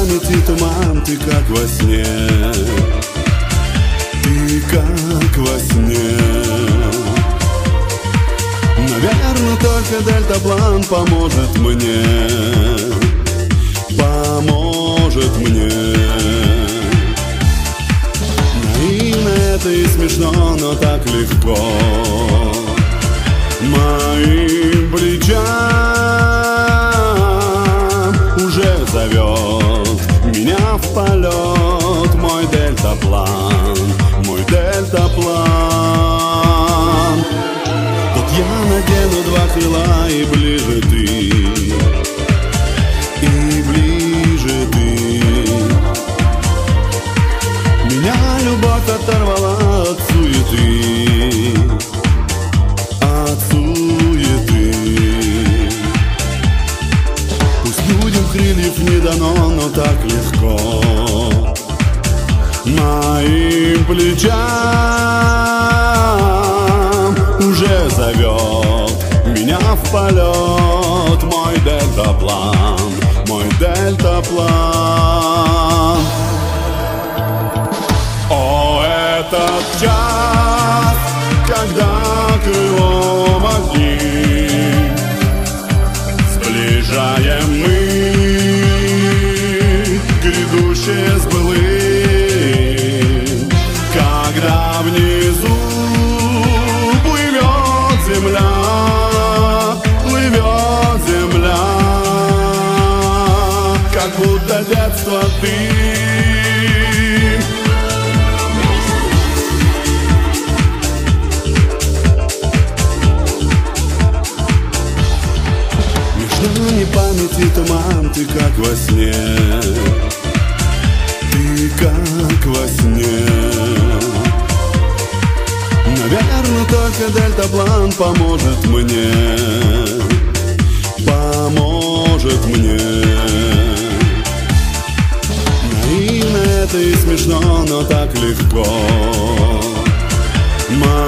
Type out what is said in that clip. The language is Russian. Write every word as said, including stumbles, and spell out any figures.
памяти туман, ты как во сне, ты как во сне. Наверное, только дельтаплан поможет мне, поможет мне. Наивно это и смешно, но так легко. Моим плечам уже зовет меня в полет мой дельтаплан, мой дельтаплан. Вот я надену два крыла, и ближе ты, и ближе ты. Меня любовь оторвала от суеты, от суеты. Пусть людям крыльев не дано, но так легко. Моим плечам уже зовет меня в полет мой дельтаплан, мой дельтаплан. О, этот час, когда крылом одним сближаем мы грядущее с былым, когда внизу плывет земля, плывет земля, как будто детство ты. Между памяти туман, ты как во сне, ты как во сне. Наверное, только дельтаплан поможет мне, поможет мне. Наивно это и смешно, но так легко.